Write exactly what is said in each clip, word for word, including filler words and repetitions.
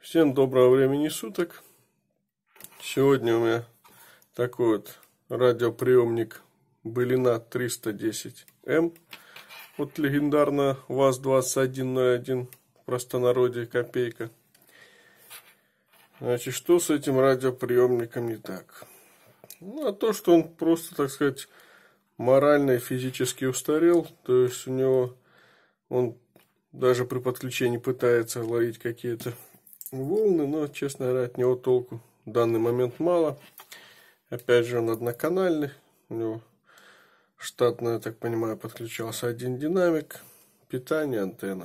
Всем доброго времени суток. Сегодня у меня такой вот радиоприемник Былина триста десять эм от легендарного ВАЗ двадцать один ноль один, в простонародье копейка. Значит, что с этим радиоприемником не так? Ну, а то, что он просто, так сказать, морально и физически устарел. То есть у него он даже при подключении пытается ловить какие-то волны, но, честно говоря, от него толку в данный момент мало. Опять же, он одноканальный. У него штатно, я так понимаю, подключался один динамик, питание, антенна.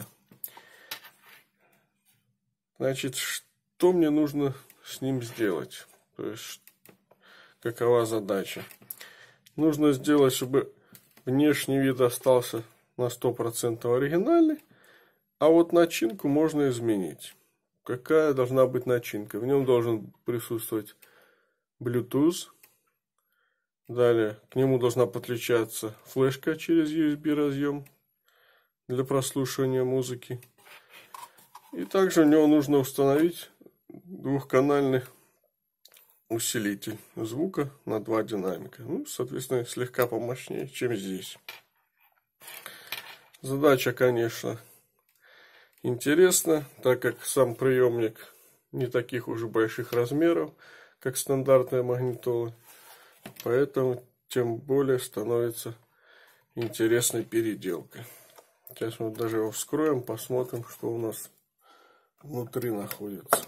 Значит, что мне нужно с ним сделать? То есть, какова задача? Нужно сделать, чтобы внешний вид остался на сто процентов оригинальный, а вот начинку можно изменить. Какая должна быть начинка? В нем должен присутствовать Bluetooth. Далее к нему должна подключаться флешка через ю эс би разъем для прослушивания музыки. И также в него нужно установить двухканальный усилитель звука на два динамика. Ну, соответственно, слегка помощнее, чем здесь. Задача, конечно, интересно, так как сам приемник не таких уже больших размеров, как стандартная магнитола, поэтому тем более становится интересной переделкой. Сейчас мы даже его вскроем, посмотрим, что у нас внутри находится.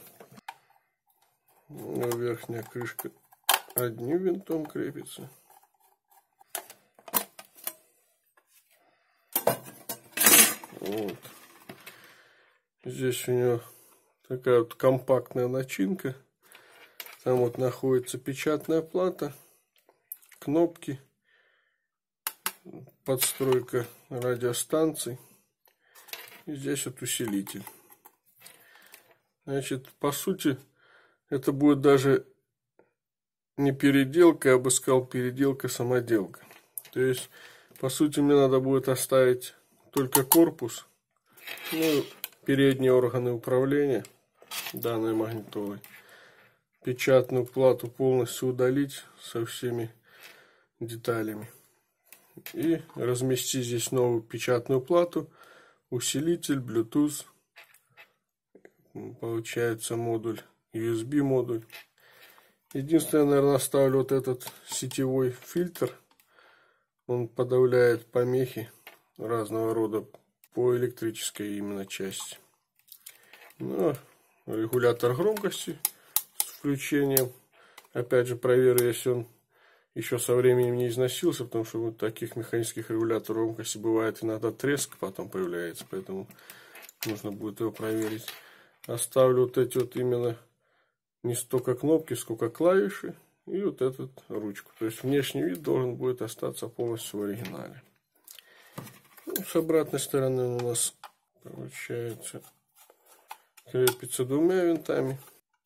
Верхняя крышка одним винтом крепится. Вот. Здесь у него такая вот компактная начинка. Там вот находится печатная плата, кнопки, подстройка радиостанций. И здесь вот усилитель. Значит, по сути, это будет даже не переделка, я бы сказал, переделка-самоделка. То есть, по сути, мне надо будет оставить только корпус, ну, передние органы управления данной магнитолой, печатную плату полностью удалить со всеми деталями и разместить здесь новую печатную плату, усилитель, Bluetooth, получается модуль ю эс би модуль. Единственное, наверное, оставлю вот этот сетевой фильтр, он подавляет помехи разного рода по электрической именно части. Ну, регулятор громкости с включением. Опять же, проверю, если он еще со временем не износился, потому что вот таких механических регуляторов громкости бывает иногда треск потом появляется, поэтому нужно будет его проверить. Оставлю вот эти вот именно не столько кнопки, сколько клавиши и вот эту ручку. То есть внешний вид должен будет остаться полностью в оригинале. Ну, с обратной стороны у нас получается крепится двумя винтами.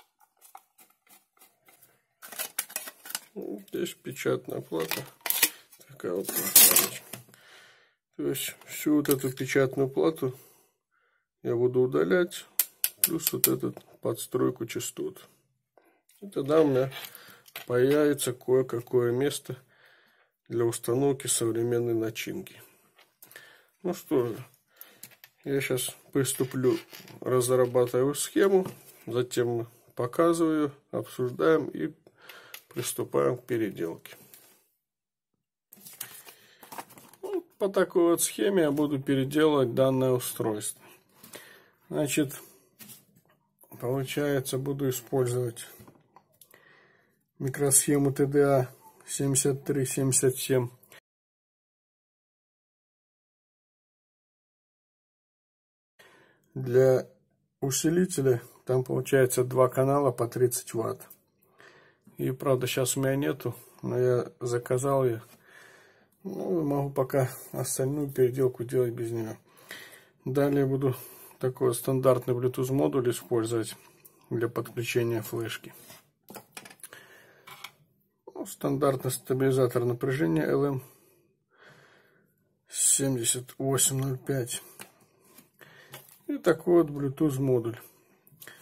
Здесь печатная плата. Такая вот платочка. То есть всю вот эту печатную плату я буду удалять. Плюс вот эту подстройку частот. И тогда у меня появится кое-какое место для установки современной начинки. Ну что же, я сейчас приступлю, разрабатываю схему, затем показываю, обсуждаем и приступаем к переделке. Вот по такой вот схеме я буду переделывать данное устройство. Значит, получается, буду использовать микросхему тэ дэ а семьдесят три семьдесят семь. Для усилителя там получается два канала по тридцать ватт. И правда сейчас у меня нету, но я заказал ее. Ну, могу пока остальную переделку делать без нее. Далее буду такой стандартный Bluetooth модуль использовать для подключения флешки. Ну, стандартный стабилизатор напряжения эл эм семьдесят восемь ноль пять. И такой вот Bluetooth модуль.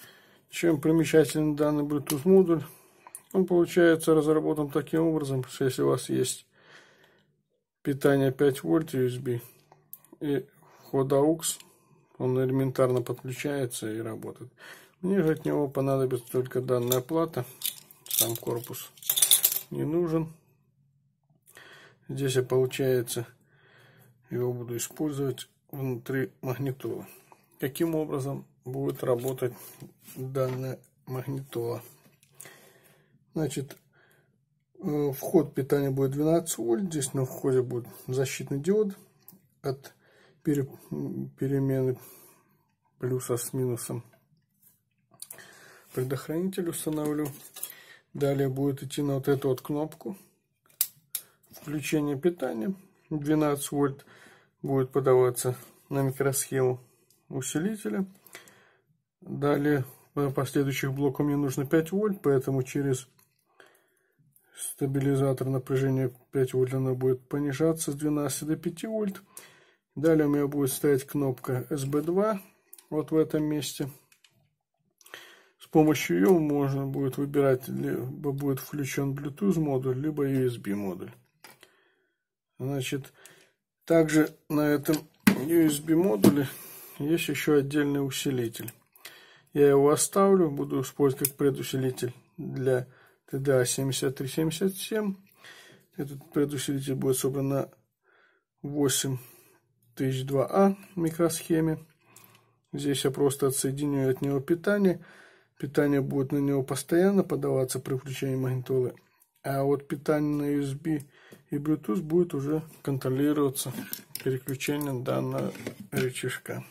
Чем примечателен данный Bluetooth модуль? Он получается разработан таким образом, что если у вас есть питание пять вольт ю эс би и вход АУКС, он элементарно подключается и работает. Мне же от него понадобится только данная плата, сам корпус не нужен. Здесь я, получается, его буду использовать внутри магнитолы. Каким образом будет работать данная магнитола? Значит, вход питания будет двенадцать вольт. Здесь на входе будет защитный диод от пере, перемены плюса с минусом. Предохранитель установлю. Далее будет идти на вот эту вот кнопку включения питания. двенадцать вольт будет подаваться на микросхему усилителя. Далее по следующих блокам мне нужно пять вольт, поэтому через стабилизатор напряжения пять вольт оно будет понижаться с двенадцати до пяти вольт. Далее у меня будет стоять кнопка эс би два вот в этом месте. С помощью ее можно будет выбирать, либо будет включен Bluetooth модуль, либо ю эс би модуль. Значит, также на этом ю эс би модуле есть еще отдельный усилитель. Я его оставлю, буду использовать как предусилитель для ти ди эй семьдесят три семьдесят семь. Этот предусилитель будет собран на восемь тысяч два а микросхеме. Здесь я просто отсоединю от него питание. Питание будет на него постоянно подаваться при включении магнитолы. А вот питание на ю эс би и Bluetooth будет уже контролироваться переключением данного рычажка.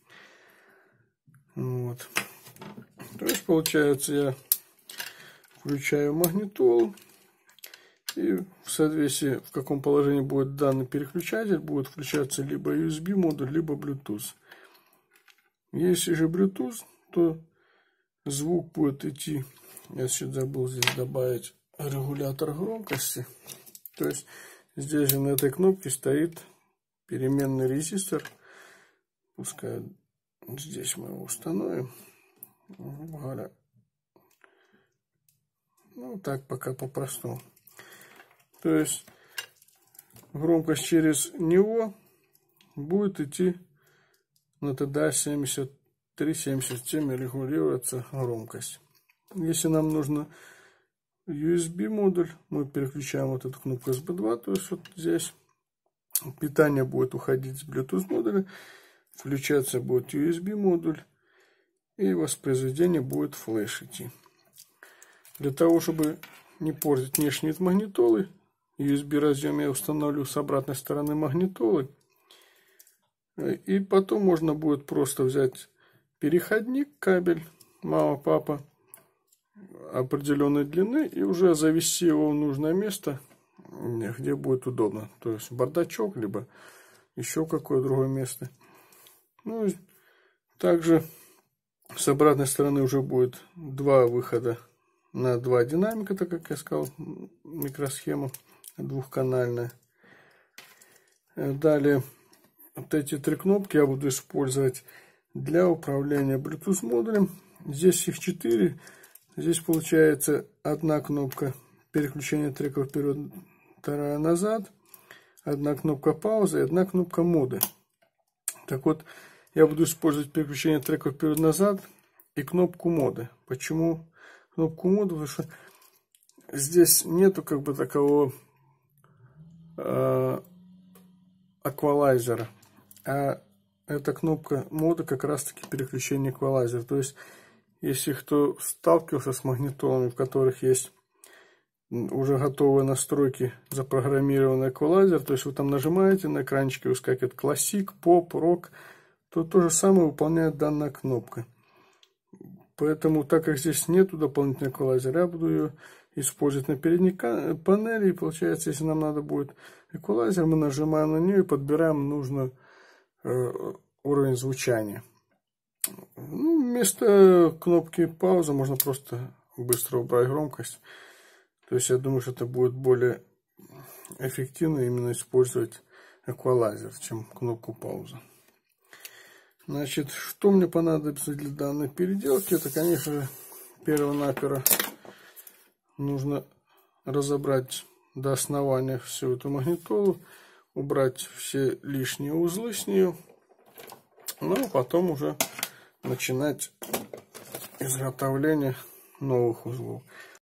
Вот. То есть получается, я включаю магнитолу, и в соответствии в каком положении будет данный переключатель, будет включаться либо ю эс би модуль, либо Bluetooth. Если же Bluetooth, то звук будет идти, я сейчас забыл здесь добавить регулятор громкости. То есть здесь же на этой кнопке стоит переменный резистор. Пускай здесь мы его установим. Говоря, ну так пока по-простому. То есть громкость через него будет идти на ти ди эй семьдесят три семьдесят семь регулируется громкость. Если нам нужно ю эс би модуль, мы переключаем вот эту кнопку эс би два, то есть вот здесь питание будет уходить с Bluetooth модуля, включаться будет ю эс би модуль, и воспроизведение будет флеш идти. Для того, чтобы не портить внешний вид магнитолы, ю эс би разъем я установлю с обратной стороны магнитолы. И потом можно будет просто взять переходник, кабель мама-папа определенной длины и уже завести его в нужное место, где будет удобно. То есть бардачок, либо еще какое другое место. Ну и также с обратной стороны уже будет два выхода на два динамика, так как я сказал, микросхема двухканальная. Далее вот эти три кнопки я буду использовать для управления Bluetooth модулем. Здесь их четыре. Здесь получается одна кнопка переключения треков вперед, вторая назад, одна кнопка паузы и одна кнопка моды. Так вот, я буду использовать переключение треков вперед-назад и кнопку моды. Почему кнопку моды? Потому что здесь нету как бы такого э, эквалайзера, а эта кнопка моды как раз таки переключение эквалайзера. То есть, если кто сталкивался с магнитолами, в которых есть уже готовые настройки, запрограммированный эквалайзер, то есть вы там нажимаете, на экранчике выскакивает классик, поп, рок, то то же самое выполняет данная кнопка. Поэтому, так как здесь нету дополнительного эквалайзера, я буду ее использовать на передней панели. И получается, если нам надо будет эквалайзер, мы нажимаем на нее и подбираем нужный э, уровень звучания. Ну, вместо кнопки пауза можно просто быстро убрать громкость. То есть я думаю, что это будет более эффективно именно использовать эквалайзер, чем кнопку пауза. Значит, что мне понадобится для данной переделки? Это, конечно же, перво-наперво нужно разобрать до основания всю эту магнитолу, убрать все лишние узлы с нее, ну а потом уже начинать изготовление новых узлов.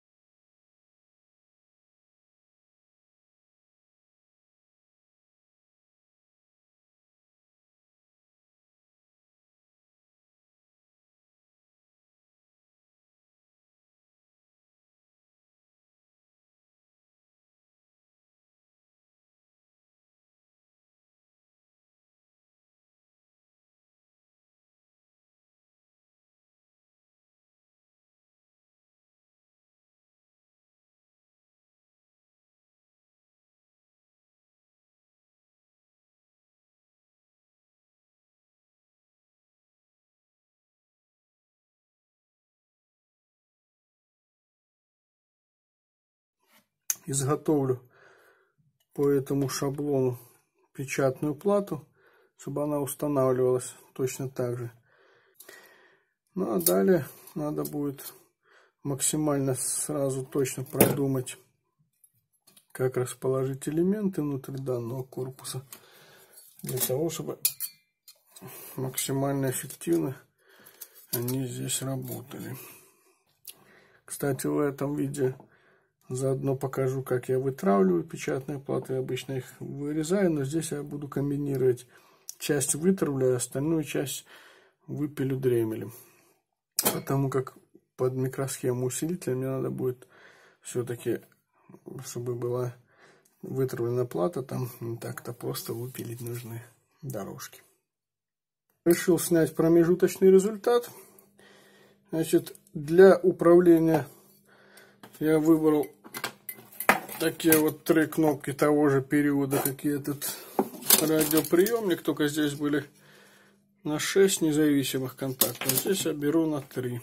Изготовлю по этому шаблону печатную плату, чтобы она устанавливалась точно так же. Ну а далее надо будет максимально сразу точно продумать, как расположить элементы внутри данного корпуса, для того, чтобы максимально эффективно они здесь работали. Кстати, в этом видео заодно покажу, как я вытравливаю печатные платы. Обычно их вырезаю, но здесь я буду комбинировать. Часть вытравлю, а остальную часть выпилю дремелем. Потому как под микросхему усилителя мне надо будет все-таки, чтобы была вытравлена плата, там не так-то просто выпилить нужны дорожки. Решил снять промежуточный результат. Значит, для управления я выбрал такие вот три кнопки того же периода, как и этот радиоприемник, только здесь были на шесть независимых контактов. Здесь я беру на три.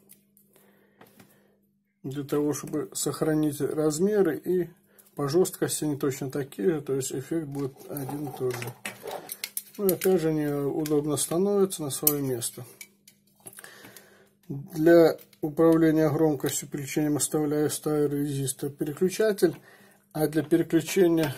Для того, чтобы сохранить размеры, и по жесткости они точно такие же, то есть эффект будет один и тот же. Ну и опять же они удобно становятся на свое место. Для управления громкостью переключением оставляю старый резистор переключатель, а для переключения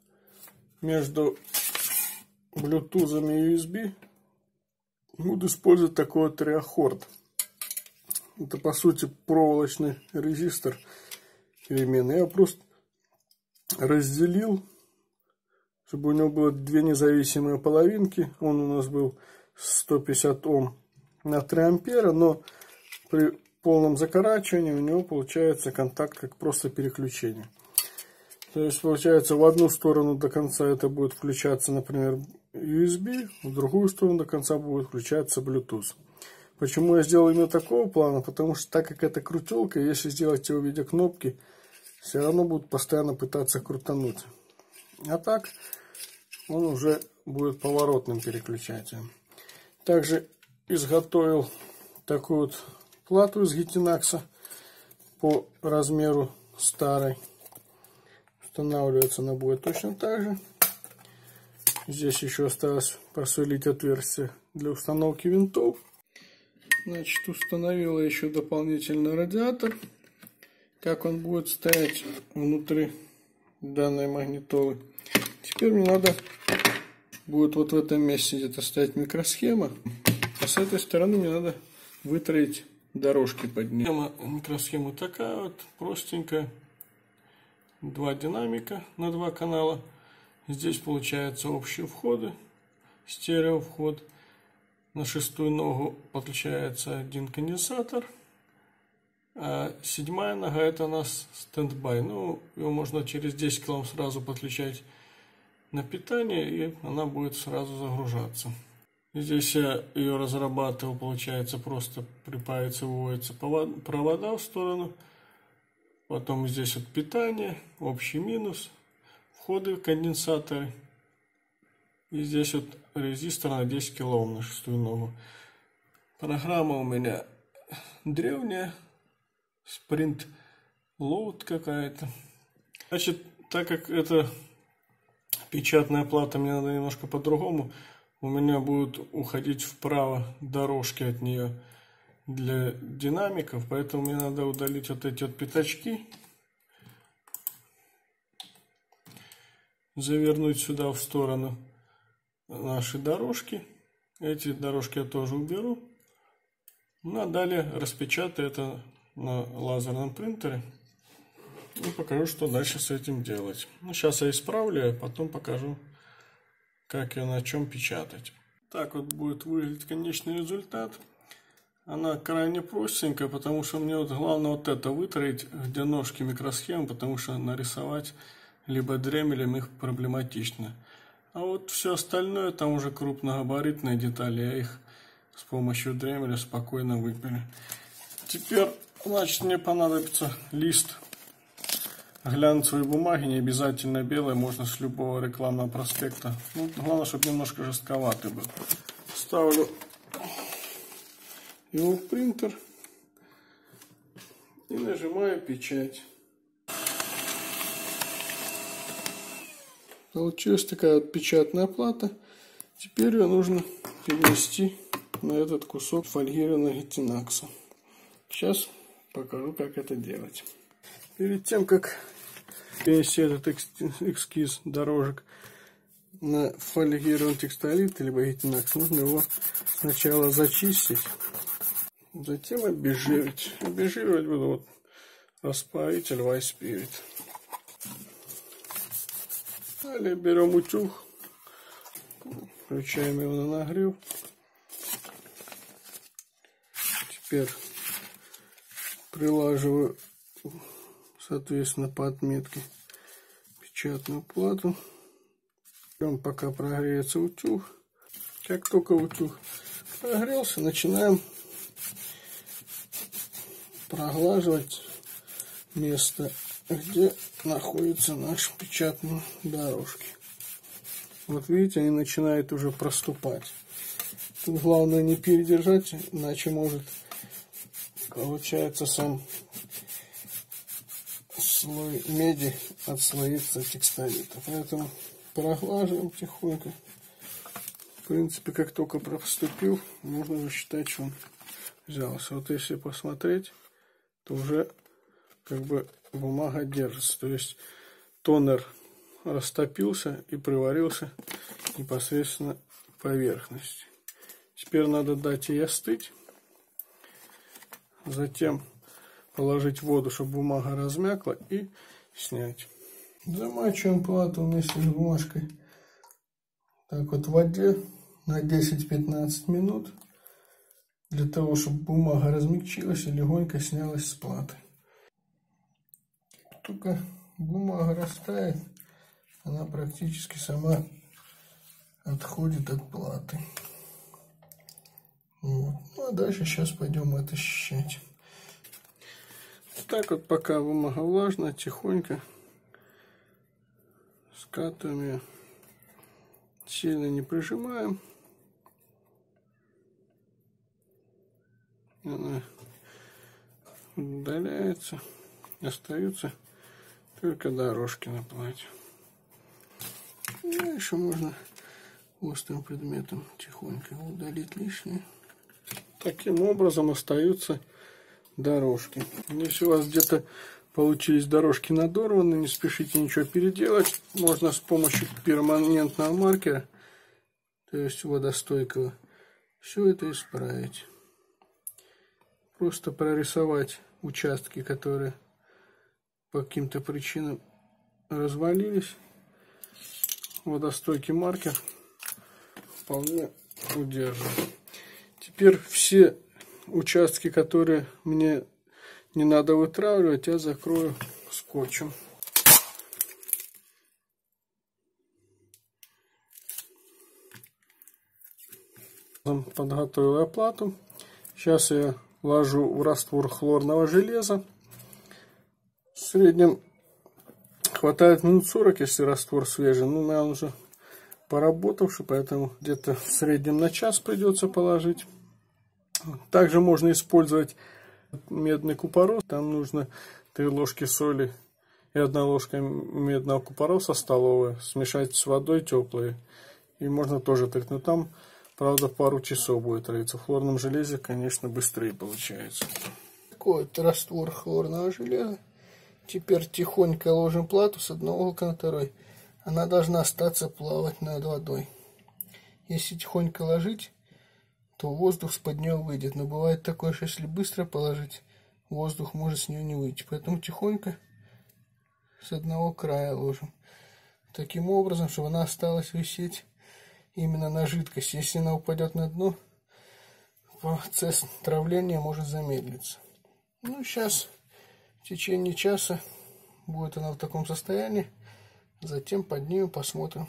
между Bluetooth и ю эс би буду использовать такой вот триахорд. Это по сути проволочный резистор переменный. Я просто разделил, чтобы у него было две независимые половинки. Он у нас был сто пятьдесят Ом на три ампера, но при полном закорачивании у него получается контакт как просто переключение. То есть получается, в одну сторону до конца это будет включаться, например, ю эс би, в другую сторону до конца будет включаться Bluetooth. Почему я сделал именно такого плана? Потому что так как это крутелка, если сделать его в виде кнопки, все равно будут постоянно пытаться крутануть. А так он уже будет поворотным переключателем. Также изготовил такую вот плату из гетинакса по размеру старой. Устанавливается она будет точно так же. Здесь еще осталось просверлить отверстие для установки винтов. Значит, установила еще дополнительный радиатор. Как он будет стоять внутри данной магнитолы. Теперь мне надо будет вот в этом месте где-то стоять микросхема. А с этой стороны мне надо вытроить дорожки под ней. Микросхема такая вот, простенькая. Два динамика на два канала. Здесь получается общие входы, стерео вход. На шестую ногу подключается один конденсатор. А седьмая нога это у нас стендбай. Ну, его можно через десять килом сразу подключать на питание, и она будет сразу загружаться. Здесь я ее разрабатывал, получается, просто припаивается, выводится провода в сторону. Потом здесь вот питание, общий минус, входы в конденсаторы. И здесь вот резистор на десять килоом на шестую ногу. Программа у меня древняя, Sprint Load какая-то. Значит, так как это печатная плата, мне надо немножко по-другому у меня будут уходить вправо дорожки от нее для динамиков, поэтому мне надо удалить вот эти вот пятачки, завернуть сюда в сторону наши дорожки. Эти дорожки я тоже уберу. Ну а далее распечатаю это на лазерном принтере и покажу, что дальше с этим делать. Ну, сейчас я исправлю, а потом покажу, как ее на чем печатать. Так вот будет выглядеть конечный результат. Она крайне простенькая, потому что мне вот главное вот это вытроить, где ножки микросхем, потому что нарисовать либо дремелем их проблематично. А вот все остальное, там уже крупногабаритные детали, я их с помощью дремеля спокойно выпилю. Теперь, значит, мне понадобится лист глянцевой бумаги, не обязательно белой, можно с любого рекламного проспекта. Ну, главное, чтобы немножко жестковатый был. Ставлю его в принтер и нажимаю печать. Получилась такая вот печатная плата. Теперь ее нужно перенести на этот кусок фольгированного гетинакса. Сейчас покажу, как это делать. Перед тем, как перенести этот эскиз дорожек на фольгированный текстолит либо гетинакс, нужно его сначала зачистить, затем обезжирить. Обезжиривать буду вот распаритель White Spirit. Далее берем утюг, включаем его на нагрев. Теперь прилаживаю, соответственно, по отметке печатную плату. Ждем, пока прогреется утюг. Как только утюг прогрелся, начинаем проглаживать место, где находятся наши печатные дорожки. Вот видите, они начинают уже проступать. Тут главное не передержать, иначе может, получается, сам слой меди отслоится текстолита. Поэтому проглаживаем тихонько. В принципе, как только проступил, можно уже считать, что он взялся. Вот если посмотреть, то уже как бы бумага держится. То есть тонер растопился и приварился непосредственно к поверхности. Теперь надо дать ей остыть. Затем положить воду, чтобы бумага размякла, и снять. Замачиваем плату вместе с бумажкой так вот в воде на десять-пятнадцать минут, для того, чтобы бумага размягчилась и легонько снялась с платы. Как только бумага растает, она практически сама отходит от платы. Вот. Ну а дальше сейчас пойдем это счищать. Так вот, пока бумага влажная, тихонько скатываем ее, сильно не прижимаем. Она удаляется, остаются только дорожки на платье. Дальше можно острым предметом тихонько удалить лишнее. Таким образом остаются дорожки. Если у вас где-то получились дорожки надорваны, не спешите ничего переделать. Можно с помощью перманентного маркера, то есть водостойкого, все это исправить. Просто прорисовать участки, которые по каким-то причинам развалились. Водостойкий маркер вполне удерживает. Теперь все участки, которые мне не надо вытравливать, я закрою скотчем. Подготовил я плату. Сейчас я ложу в раствор хлорного железа. В среднем хватает минут сорок, если раствор свежий. Ну, наверное, уже поработавший, поэтому где-то в среднем на час придется положить. Также можно использовать медный купорос. Там нужно три ложки соли и одна ложка медного купороса столовая смешать с водой теплой И можно тоже трить, но там, правда, пару часов будет триться. В хлорном железе, конечно, быстрее получается. Такой вот раствор хлорного железа. Теперь тихонько ложим плату с одного уголка на второй. Она должна остаться плавать над водой. Если тихонько ложить, то воздух с-под нее выйдет. Но бывает такое, что если быстро положить, воздух может с нее не выйти. Поэтому тихонько с одного края ложим. Таким образом, чтобы она осталась висеть именно на жидкости. Если она упадет на дно, процесс травления может замедлиться. Ну, сейчас в течение часа будет она в таком состоянии. Затем поднимем, посмотрим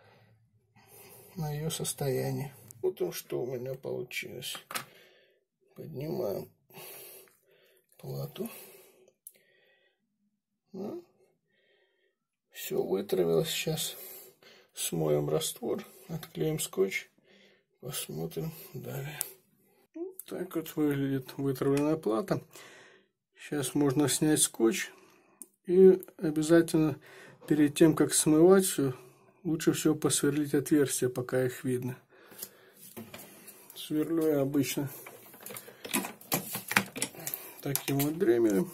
на ее состояние. Вот что у меня получилось. Поднимаем плату. Ну, все вытравилось. Сейчас смоем раствор, отклеим скотч, посмотрим далее. Так вот выглядит вытравленная плата. Сейчас можно снять скотч. И обязательно перед тем, как смывать все, лучше всего посверлить отверстия, пока их видно. Сверлю я обычно таким вот дремелем.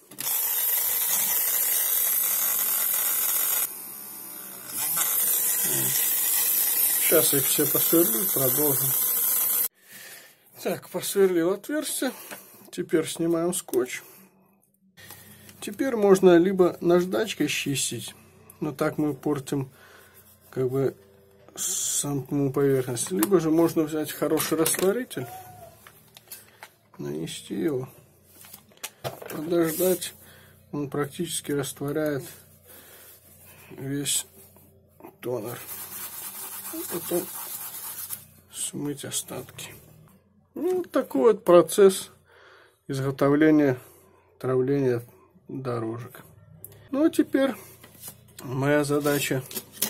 Сейчас их все посверлю, продолжим. Так, посверлил отверстие. Теперь снимаем скотч. Теперь можно либо наждачкой чистить, но так мы портим как бы саму поверхность, либо же можно взять хороший растворитель, нанести его, подождать, он практически растворяет весь тонер. И потом смыть остатки. Ну, вот такой вот процесс изготовления травления дорожек. Ну а теперь моя задача,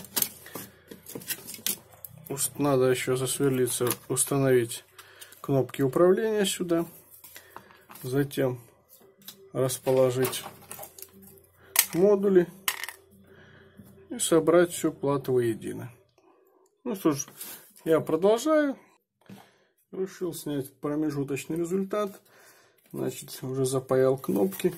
надо еще засверлиться, установить кнопки управления сюда, затем расположить модули и собрать всю плату воедино. Ну что ж, я продолжаю. Решил снять промежуточный результат. Значит, уже запаял кнопки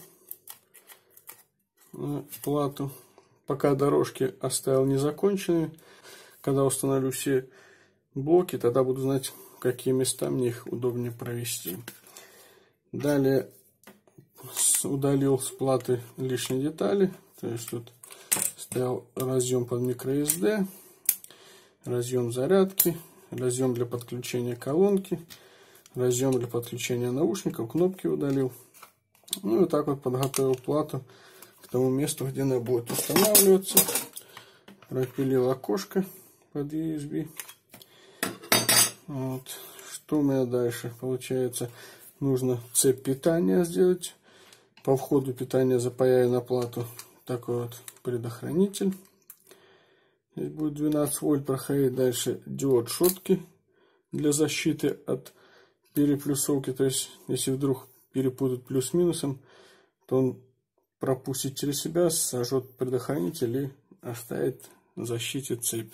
на плату. Пока дорожки оставил незаконченными. Когда установлю все блоки, тогда буду знать, в какие места мне их удобнее провести. Далее удалил с платы лишние детали. То есть тут стоял разъем под microSD, разъем зарядки, разъем для подключения колонки, разъем для подключения наушников, кнопки удалил. Ну и вот так вот подготовил плату к тому месту, где она будет устанавливаться. Пропилил окошко под ю эс би. Вот. Что у меня дальше? Получается, нужно цепь питания сделать. По входу питания запаяю на плату такой вот предохранитель. Здесь будет двенадцать вольт проходить. Дальше диод шотки для защиты от переплюсовки. То есть, если вдруг перепутать плюс с минусом, то он пропустит через себя, сожжет предохранитель и оставит в защите цепь.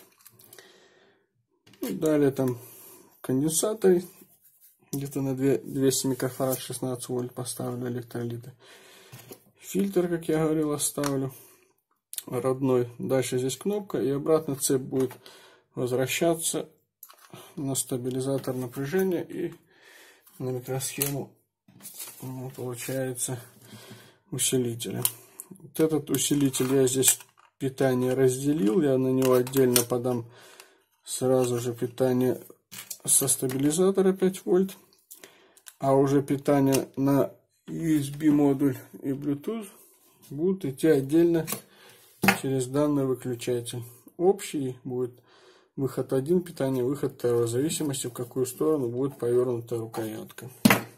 И далее там конденсаторы. Где-то на двести микрофарад шестнадцать вольт поставлю электролиты. Фильтр, как я говорил, оставлю родной. Дальше здесь кнопка, и обратно цепь будет возвращаться на стабилизатор напряжения и на микросхему, ну, получается, усилителя. Вот этот усилитель я здесь питание разделил, я на него отдельно подам сразу же питание со стабилизатора пять вольт, а уже питание на ю эс би модуль и Bluetooth будут идти отдельно через данный выключатель. Общий будет выход один питания, выход второй, в зависимости в какую сторону будет повернута рукоятка.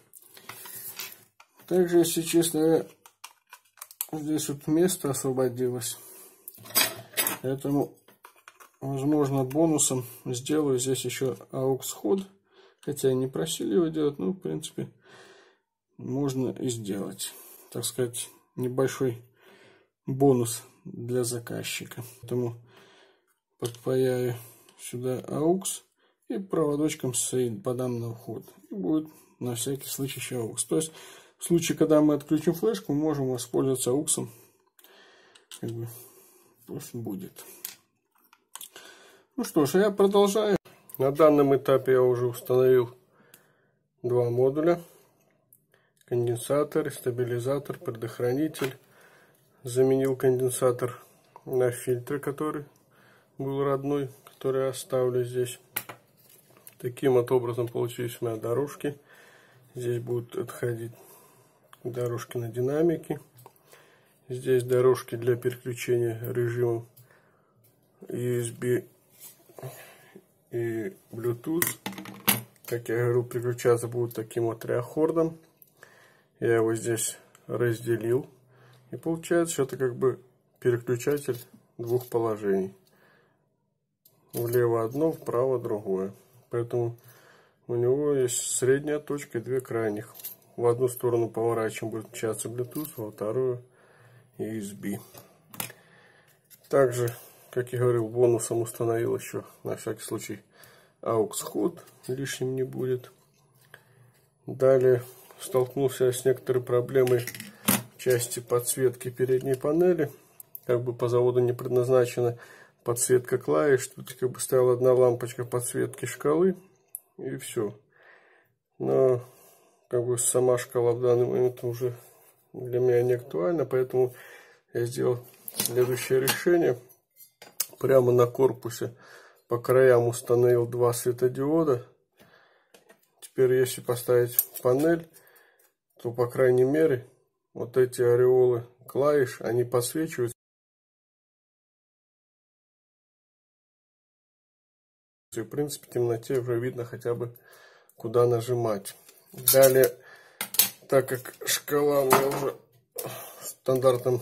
Также, если честно, здесь вот место освободилось, поэтому, возможно, бонусом сделаю здесь еще аукс-ход, хотя и не просили его делать, но в принципе можно и сделать, так сказать, небольшой бонус для заказчика. Поэтому подпаяю сюда аукс и проводочком подам на вход. И будет на всякий случай еще аукс. То есть в случае, когда мы отключим флешку, мы можем воспользоваться ауксом. Как бы, пусть будет. Ну что ж, я продолжаю. На данном этапе я уже установил два модуля. Конденсатор, стабилизатор, предохранитель. Заменил конденсатор на фильтр, который был родной, который я оставлю здесь. Таким вот образом получились у меня дорожки. Здесь будут отходить дорожки на динамики. Здесь дорожки для переключения режимов ю эс би и Bluetooth. Как я говорю, переключаться будут таким вот триахордом. Я его здесь разделил. И получается, что это как бы переключатель двух положений. Влево одно, вправо другое. Поэтому у него есть средняя точка и две крайних. В одну сторону поворачиваем, будет включаться Bluetooth, во вторую ю эс би. Также, как я говорил, бонусом установил еще на всякий случай аукс ход, лишним не будет. Далее столкнулся с некоторой проблемой в части подсветки передней панели. Как бы по заводу не предназначена подсветка клавиш. Тут как бы стояла одна лампочка подсветки шкалы и все. Но как бы сама шкала в данный момент уже для меня не актуальна, поэтому я сделал следующее решение. Прямо на корпусе по краям установил два светодиода. Теперь, если поставить панель, то по крайней мере вот эти ореолы клавиш, они подсвечиваются. И в принципе в темноте уже видно хотя бы куда нажимать. Далее, так как шкала у меня уже в стандартном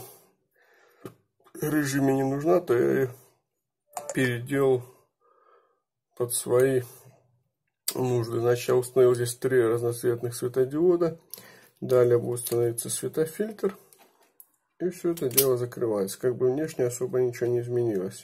режиме не нужна, то я ее переделал под свои нужды. Значит, я установил здесь три разноцветных светодиода. Далее будет становиться светофильтр. И все это дело закрывается. Как бы внешне особо ничего не изменилось.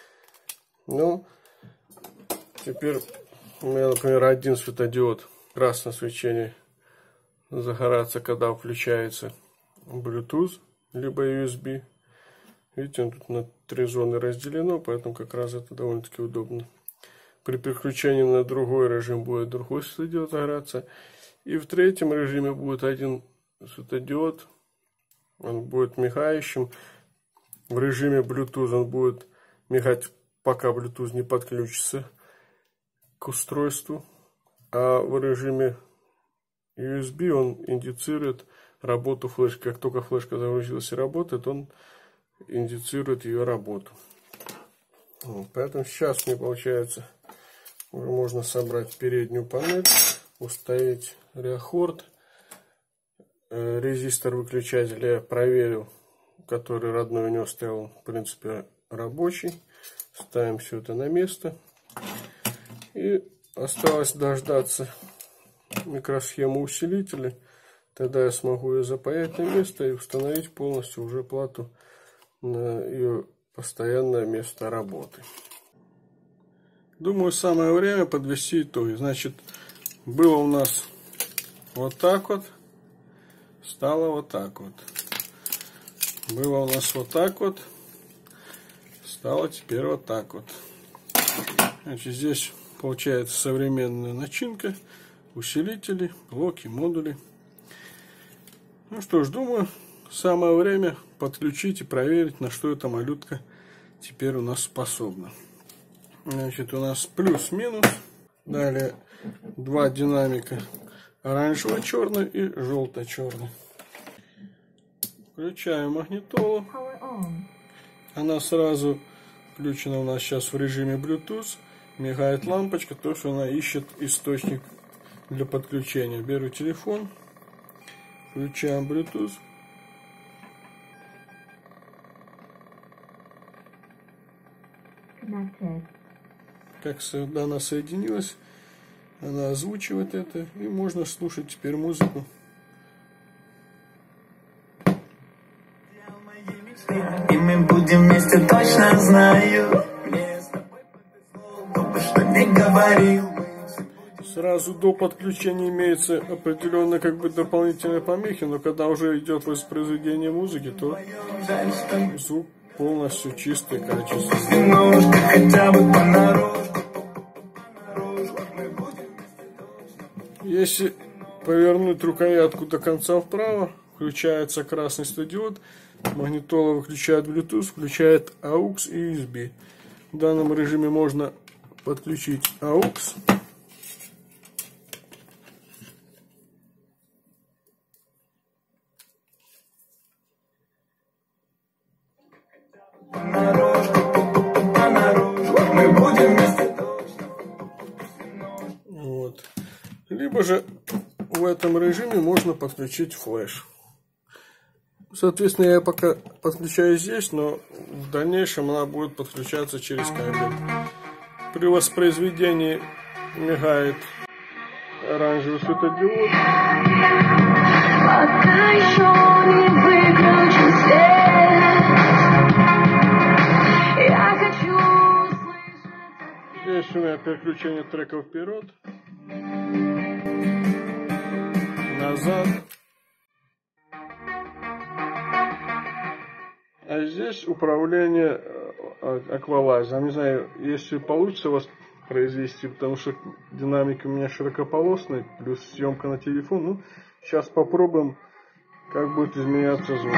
Но теперь у меня, например, один светодиод красное свечение загораться, когда включается Bluetooth, либо ю эс би. Видите, он тут на три зоны разделено, поэтому как раз это довольно-таки удобно. При переключении на другой режим будет другой светодиод загораться. И в третьем режиме будет один светодиод. Он будет мигающим. В режиме Bluetooth он будет мигать, пока Bluetooth не подключится к устройству. А в режиме ю эс би он индицирует работу флешки. Как только флешка загрузилась и работает, он индицирует ее работу. Вот, поэтому сейчас мне получается, уже можно собрать переднюю панель, установить реахорд. Резистор выключателя я проверил, который родной у него стоял, в принципе, рабочий. Ставим все это на место. И осталось дождаться микросхему усилителя. Тогда я смогу ее запаять на место и установить полностью уже плату на ее постоянное место работы. Думаю, самое время подвести итоги. Значит, было у нас вот так вот, стало вот так вот. Было у нас вот так вот, стало теперь вот так вот. Значит, здесь получается современная начинка, усилители, блоки, модули. Ну что ж, думаю, самое время подключить и проверить, на что эта малютка теперь у нас способна. Значит, у нас плюс-минус. Далее два динамика, оранжево-черный и желто-черный. Включаем магнитолу. Она сразу включена у нас сейчас в режиме Bluetooth. Мигает лампочка, то что она ищет источник для подключения. Беру телефон, включаем Bluetooth. Как когда она соединилась, она озвучивает это, и можно слушать теперь музыку. И мы будем вместе, точно знаю. говорил. Сразу до подключения имеется определенные как бы дополнительные помехи, но когда уже идет воспроизведение музыки, то звук полностью чистый, качественный. Если повернуть рукоятку до конца вправо, включается красный светодиод, магнитола выключает Bluetooth, включает эй ю экс и ю эс би. В данном режиме можно подключить эй ю экс. Вот. Либо же в этом режиме можно подключить флеш. Соответственно, я пока подключаю здесь, но в дальнейшем она будет подключаться через кабель. При воспроизведении мигает оранжевый светодиод. Пока еще не выключен свет, я хочу услышать. Здесь у меня переключение трека вперед, назад. А здесь управление эквалайзером. Не знаю, если получится у вас произвести, потому что динамик у меня широкополосный, плюс съемка на телефон. Ну, сейчас попробуем, как будет изменяться звук.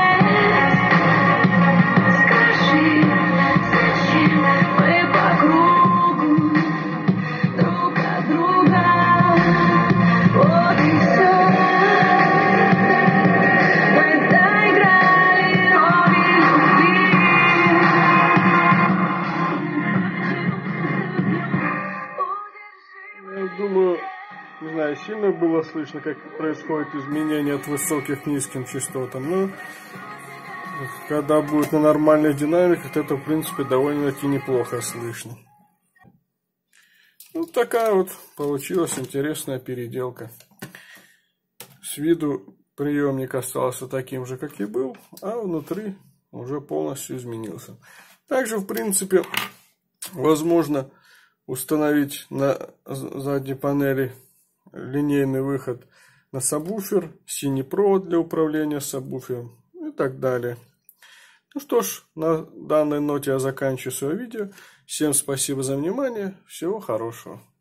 Скажи, зачем мы по кругу друг от друга? Вот и все. Мы доиграли роли любви. Я думаю, не знаю, сильно было слышно, как происходит изменение от высоких к низким частотам. Но когда будет на нормальных динамиках, это в принципе довольно-таки неплохо слышно. Вот такая вот получилась интересная переделка. С виду приемник остался таким же, как и был, а внутри уже полностью изменился. Также, в принципе, возможно установить на задней панели линейный выход на сабвуфер, синий провод для управления сабвуфером и так далее. Ну что ж, на данной ноте я заканчиваю свое видео. Всем спасибо за внимание. Всего хорошего.